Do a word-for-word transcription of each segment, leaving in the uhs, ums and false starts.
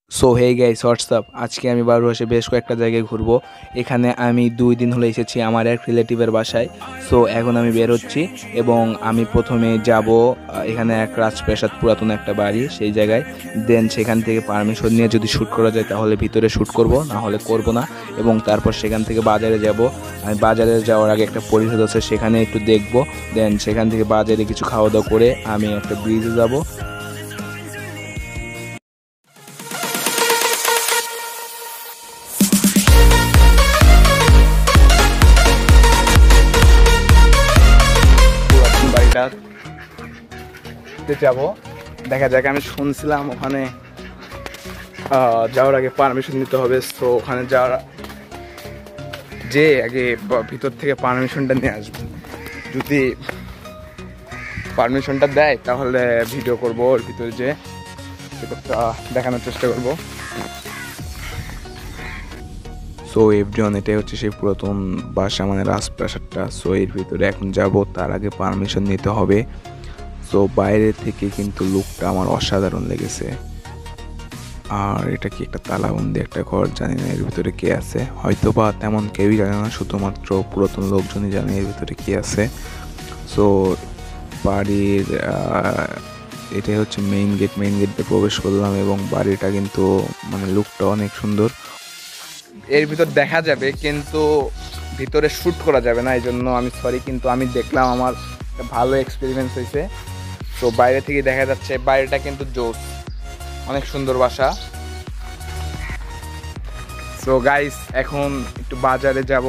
So hey guys WhatsApp, আজকে আমি বারোয়াসে বেশ কয়েকটা জায়গায় ঘুরবো। এখানে আমি দুই দিন হলো এসেছি আমার এক রিলেটিভের বাসায়। সো এখন আমি বের হচ্ছি এবং আমি প্রথমে যাব এখানে এক রাজপ্রাসাদ, পুরাতন একটা বাড়ি, সেই জায়গায়। দেন সেখান থেকে পারমিশন নিয়ে যদি শ্যুট করা যায় তাহলে ভিতরে শ্যুট করব, না হলে করব না। এবং তারপর সেখান থেকে বাজারে যাব। আমি বাজারে যাওয়ার আগে একটা পরিষদ আছে, সেখানে একটু দেখব। দেন সেখান থেকে বাজারে কিছু খাওয়া দাওয়া করে আমি একটা ব্রিজে যাব। যাব, দেখা যাক। আমি শুনছিলাম ওখানে যাওয়ার আগে পারমিশন নিতে হবে। তো ওখানে যাওয়ার যে আগে ভিতর থেকে পারমিশনটা নিয়ে আসবো। যদি পারমিশনটা দেয় তাহলে ভিডিও করবো, ওর ভিতরে যে ভিতরটা দেখানোর চেষ্টা করবো। সো এভরিওয়ান, এটাই হচ্ছে সেই পুরাতন বাসা, মানে রাজপ্রাসাদটা। সো এর ভিতরে এখন যাব, তার আগে পারমিশন নিতে হবে। সো বাইরে থেকে কিন্তু লুকটা আমার অসাধারণ লেগেছে। আর এটা কি একটা তালাবন্দি একটা ঘর, জানি না এর ভিতরে কে আছে। হয়তো বা তেমন কেউই জানে না, শুধুমাত্র পুরাতন লোকজনই জানে এর ভিতরে কে আছে। সো বাড়ির এটাই হচ্ছে মেইন গেট। মেইন গেট দিয়ে প্রবেশ করলাম এবং বাড়িটা কিন্তু মানে লুকটা অনেক সুন্দর। এর ভিতর দেখা যাবে কিন্তু ভিতরে শ্যুট করা যাবে না, এই জন্য আমি সরি। কিন্তু আমি দেখলাম, আমার একটা ভালো এক্সপেরিমেন্স হয়েছে। তো বাইরে থেকে দেখা যাচ্ছে বাইরেটা কিন্তু জোস, অনেক সুন্দর বাসা। সো গাইস, এখন একটু বাজারে যাব।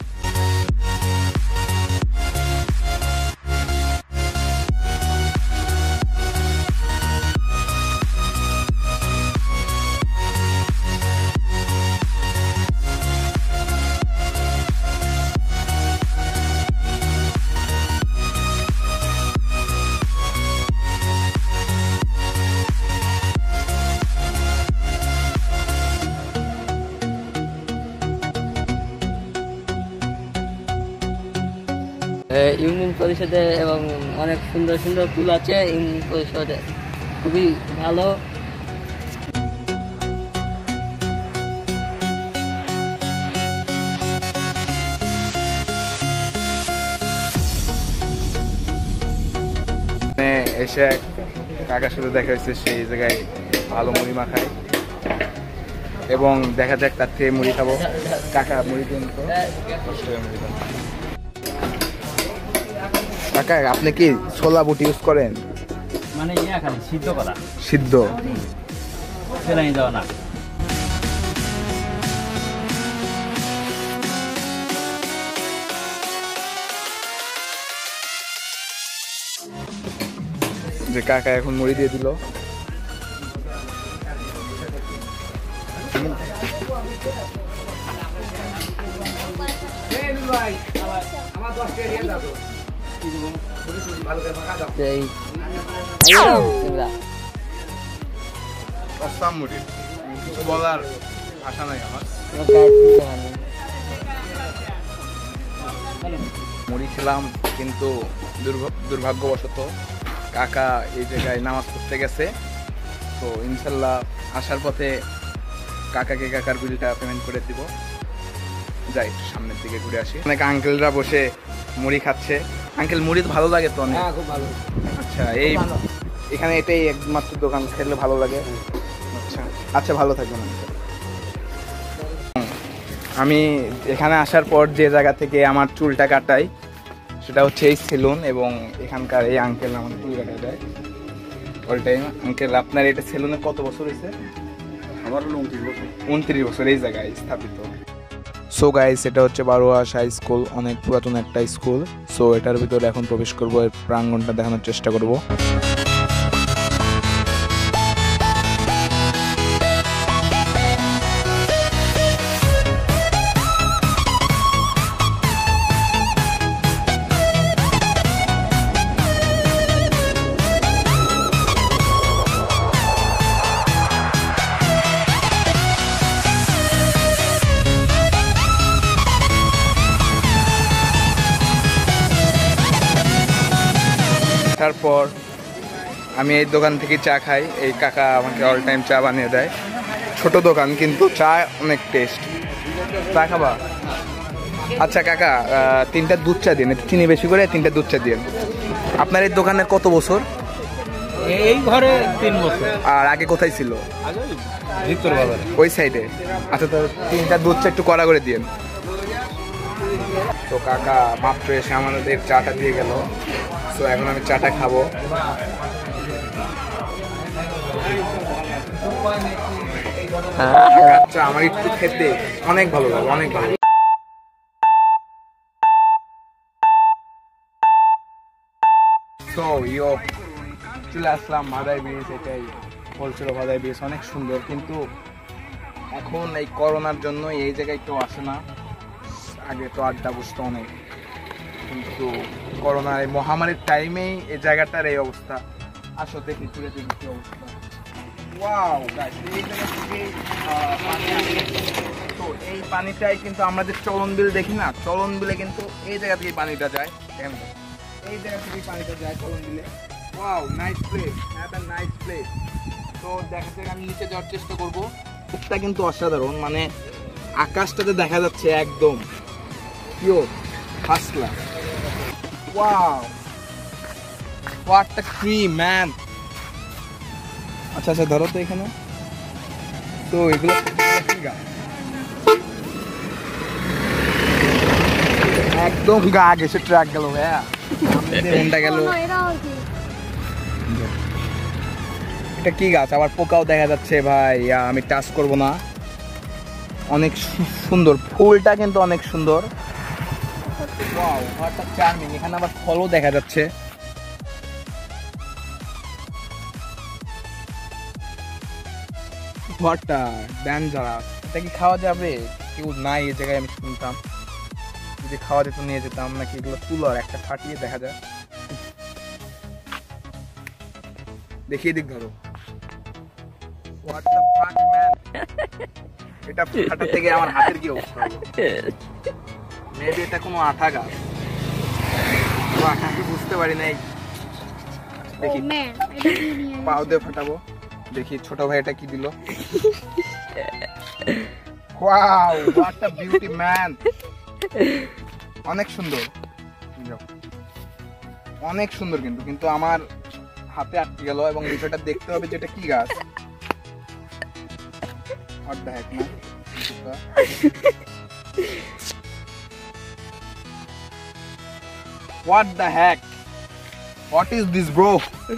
ইউনিয়ন পরিষদে এবং অনেক সুন্দর সুন্দর ফুল আছে। ইউনিয়ন পরিষদে খুবই ভালো। এসে কাকার সাথে দেখা হয়েছে, সেই জায়গায় ভালো মুড়ি মাখায় এবং দেখা যাক তার থেকে মুড়ি খাবো। কাকা মুড়ি দিন তো। কাকা, আপনি কি ছোলা বুট ইউজ করেন? মানে ইয়া খালি সিদ্ধ করা, সিদ্ধ সেলাই দেওয়া না। যে কাকা এখন মুড়ি দিয়ে দিল। বলার ভাষা নাই আমার। মুড়ি খেলাম, কিন্তু দুর্ভাগ্যবশত কাকা এই জায়গায় নামাজ পড়তে গেছে। তো ইনশাল্লাহ আসার পথে কাকাকে কাকার বিলটা পেমেন্ট করে দিব। যাই একটু সামনের দিকে ঘুরে আসি। অনেক আঙ্কেলরা বসে মুড়ি খাচ্ছে। আঙ্কেল, মুড়ি ভালো লাগে তো অনেক? খুব ভালো। আচ্ছা, এই এখানে এটাই একমাত্র দোকান খেলে ভালো লাগে? আচ্ছা আচ্ছা, ভালো থাকবেন। আমি এখানে আসার পর যে জায়গা থেকে আমার চুলটা কাটাই সেটা হচ্ছে এই সেলুন, এবং এখানকার এই আঙ্কেল আমার চুল কাটা দেয় অল টাইম। আঙ্কেল, আপনার এটা সেলুনে কত বছর হয়েছে? আমার হলো উনত্রিশ বছর। উনত্রিশ বছর এই জায়গায় স্থাপিত। সো গাইস, এটা হচ্ছে বারোয়াশ হাই স্কুল, অনেক পুরাতন একটা স্কুল। সো এটার ভিতরে এখন প্রবেশ করবো, এর প্রাঙ্গণটা দেখানোর চেষ্টা করব। তারপর আমি এই দোকান থেকে চা খাই। এই কাকা আমাকে অল টাইম চা বানিয়ে দেয়। ছোট দোকান কিন্তু চা অনেক টেস্ট। চা খাবা? আচ্ছা কাকা, তিনটা দুধ চা দিন, একটু চিনি বেশি করে তিনটা দুধ চা দিন। আপনার এই দোকানের কত বছর? এই ঘরে তিন বছর। আর আগে কোথায় ছিল? ভিক্টর বাজারে ওই সাইডে। আচ্ছা, তো তিনটা দুধ চা একটু কড়া করে দিন। তো কাকা মাত্র এসে আমাদের চাটা দিয়ে গেল। তো এখন আমি চাটা খাবো। আচ্ছা, আমার একটু খেতে অনেক ভালো লাগে, অনেক ভালো। তো ইয়ো চলে আসলাম মাদাই ব্রিজ। এটাই বলছিল মাদাই ব্রিজ অনেক সুন্দর, কিন্তু এখন এই করোনার জন্য এই জায়গায় কেউ আসে না। আগে তো আড্ডা বসতো অনেক, কিন্তু করোনার এই মহামারীর টাইমেই এই জায়গাটার এই অবস্থা। আসো দেখি ঘুরে দেখি কি অবস্থা। ওয়াও গাইস, এই জায়গা থেকে পানি আসে। তো এই পানিটাই কিন্তু আমরা যে চলন বিল দেখি না, চলন বিলে কিন্তু এই জায়গা থেকে পানিটা যায়। এই জায়গা থেকে পানিটা যায় চলন বিলে। Wow, nice place, have a nice place. তো দেখা যাক, আমি নিচে যাওয়ার চেষ্টা করবো। এটা কিন্তু অসাধারণ, মানে আকাশটাতে দেখা যাচ্ছে একদম pure first class. Wow, what a tree man. আচ্ছা আচ্ছা, ধরো তো এখানে। তো এগুলো কি গাছ? একদম গা গেছে, ট্রাক গেল ভাইয়া, কোনটা গেল? এটা কি গাছ? আবার পোকাও দেখা যাচ্ছে ভাই, আমি টাচ করব না। অনেক সুন্দর ফুলটা, কিন্তু অনেক সুন্দর। Wow, what a charming. এখানে আবার ফলও দেখা যাচ্ছে। What a dangerous. এটা কি খাওয়া যাবে? কেউ নাই এই জায়গায়, আমি শুনতাম। যদি খাওয়া যেত নিয়ে যেতাম নাকি। এগুলো তুলার, একটা ফাটিয়ে দেখা যায়। দেখিয়ে দিক ধরো। What the fuck man. এটা ফাটা থেকে আমার হাতের কি অবস্থা হলো? মেবি এটা কোনো আঠা গাছ। তো আঠা কি বুঝতে পারি নাই। দেখি পাও দিয়ে ফাটাবো। দেখি ছোট ভাই এটা কি দিল। Wow, what a beauty man. অনেক সুন্দর, অনেক সুন্দর, কিন্তু কিন্তু আমার হাতে আটকে গেল। এবং বিষয়টা দেখতে হবে যেটা কি গাছ। What the heck, man? What the heck? What is this, bro?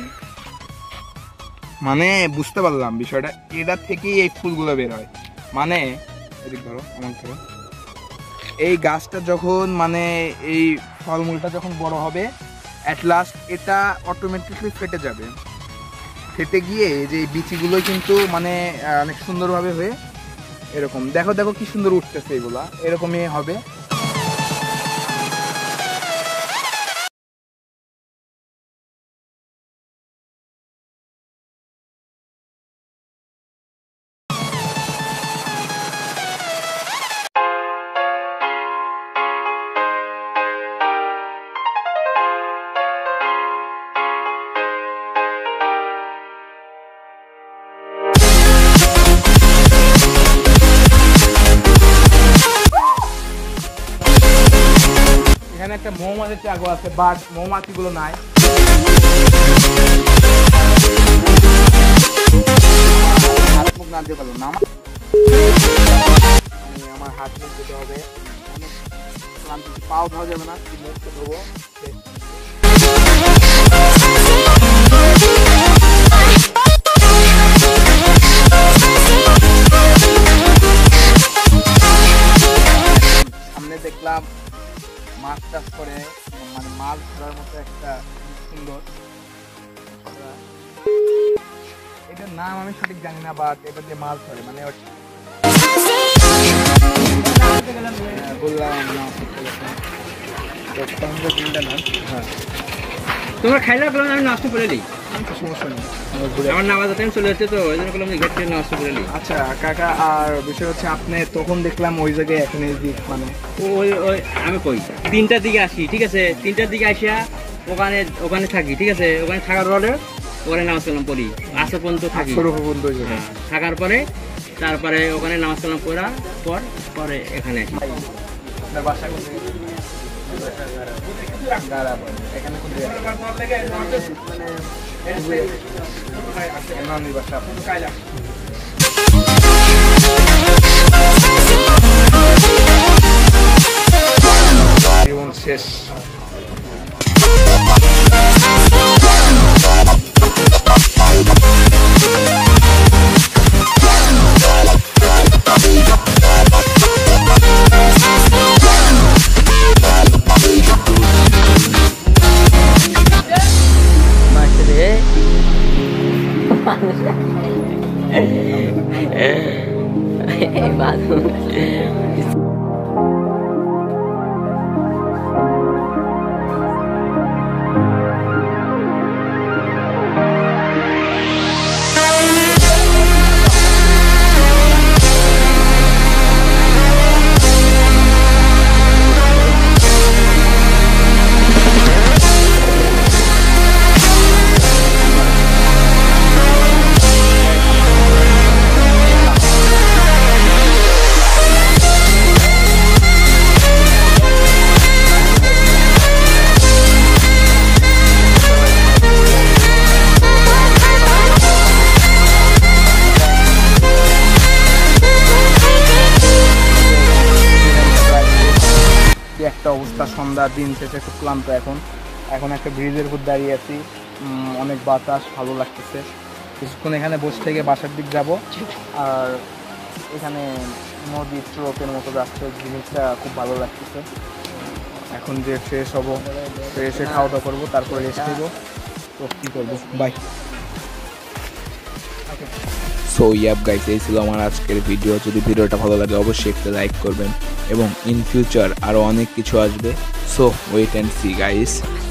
মানে বুঝতে পারলাম বিষয়টা। এটা থেকেই এই ফুলগুলো বের হয়। মানে এদিক ধরো, আমার ধরো। এই গাছটা যখন, মানে এই ফলমূলটা যখন বড় হবে, অ্যাট লাস্ট এটা অটোমেটিকলি ফেটে যাবে। ফেটে গিয়ে যে এই বিচিগুলো কিন্তু মানে অনেক সুন্দরভাবে হয়ে এরকম, দেখো দেখো কি সুন্দর উঠতেছে, এগুলা এরকমই হবে। এখানে একটা মৌমাছির চাকু আছে, বাট মৌমাছিগুলো নাই। হাত মুখ না দিয়ে পারলো না, আমার হাত মুখ দিতে হবে। পাও ধোয়া যাবে না, মুখটা ধোবো। সামনে দেখলাম মাছ চাষ করে, মানে মাছ ধরার মতো একটা সুন্দর। এটার নাম আমি সঠিক জানি না, বাট এটা দিয়ে মাছ ধরে, মানে বললাম না। তোমরা খাইলে বললাম আমি নষ্ট করে দিই, সমস্যা নেই। আমার নামাজ টাইম চলে যাচ্ছে, তো ওই জন্য বললাম ঘর থেকে নষ্ট করে দিই। আচ্ছা কাকা, আর বিষয় হচ্ছে আপনি তখন দেখলাম ওই জায়গায় এখন এই দিক, মানে ওই ওই আমি কই তিনটার দিকে আসি, ঠিক আছে? তিনটার দিকে আসিয়া ওখানে ওখানে থাকি, ঠিক আছে? ওখানে থাকার পরে ওখানে নামাজ কালাম পড়ি, আসর পর্যন্ত থাকি। পর্যন্ত থাকার পরে তারপরে ওখানে নামাজ কালাম করার পর পরে এখানে আসি। আপনার বাসা কোথায়? গারাবন। এখানে কোন জায়গা? মানে নানির বাসা আপনার? জীবন শেষ। একটা অবস্থা, সন্ধ্যার দিন শেষে খুব ক্লান্ত। এখন এখন একটা ব্রিজের উপর দাঁড়িয়ে আছি, অনেক বাতাস, ভালো লাগতেছে। কিছুক্ষণ এখানে বসে থেকে বাসার দিক যাব। আর এখানে নদী স্রোতের মতো যাচ্ছে, জিনিসটা খুব ভালো লাগতেছে। এখন যে ফ্রেশ হবো, ফ্রেশে খাওয়া দাওয়া করবো, তারপরে রেস্ট নেবো। তো কী করবো, বাই। সো ইয়াপ গাইস, এই ছিল আমার আজকের ভিডিও। যদি ভিডিওটা ভালো লাগে অবশ্যই একটা লাইক করবেন এবং ইন ফিউচার আরও অনেক কিছু আসবে। So wait and see guys.